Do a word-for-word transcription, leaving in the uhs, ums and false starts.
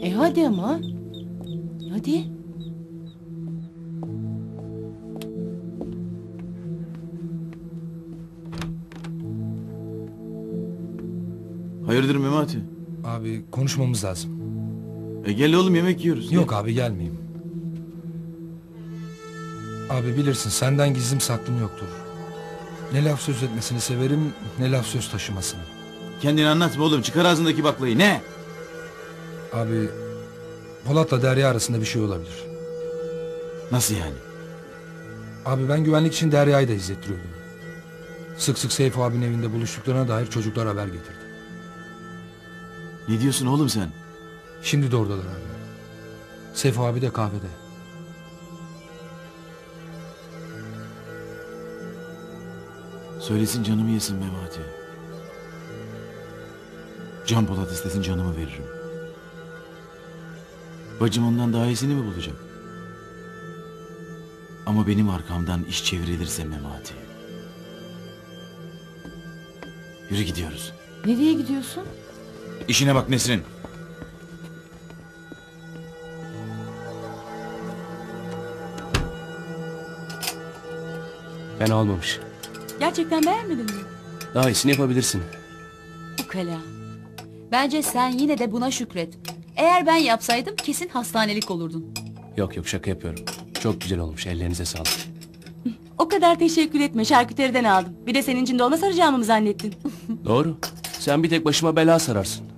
E hadi ama. Hadi. Hayırdır Memati? Abi konuşmamız lazım. E gel oğlum, yemek yiyoruz. Yok abi gelmeyeyim. Abi bilirsin senden gizlim saklım yoktur. Ne laf söz etmesini severim ne laf söz taşımasını. Kendini anlatma oğlum, çıkar ağzındaki baklayı. Ne? Abi Polat'la Derya arasında bir şey olabilir. Nasıl yani? Abi ben güvenlik için Derya'yı da izlettiriyordum. Sık sık Seyfo abinin evinde buluştuklarına dair çocuklar haber getirdi. Ne diyorsun oğlum sen? Şimdi de oradalar abi. Seyfo abi de kahvede. Söylesin, canımı yesin Memati. Can Polat istesin, canımı veririm. Bacım ondan daha iyisini mi bulacak? Ama benim arkamdan iş çevrilirse Memati. Yürü gidiyoruz. Nereye gidiyorsun? İşine bak Nesrin. Fena olmamış. Gerçekten beğenmedin mi? Daha iyisini yapabilirsin. Ukala. Bence sen yine de buna şükret. Eğer ben yapsaydım kesin hastanelik olurdun. Yok yok, şaka yapıyorum. Çok güzel olmuş, ellerinize sağlık. O kadar teşekkür etme, şarküteriden aldım. Bir de senin için dolma saracağımı mı zannettin? Doğru. Sen bir tek başıma bela sararsın.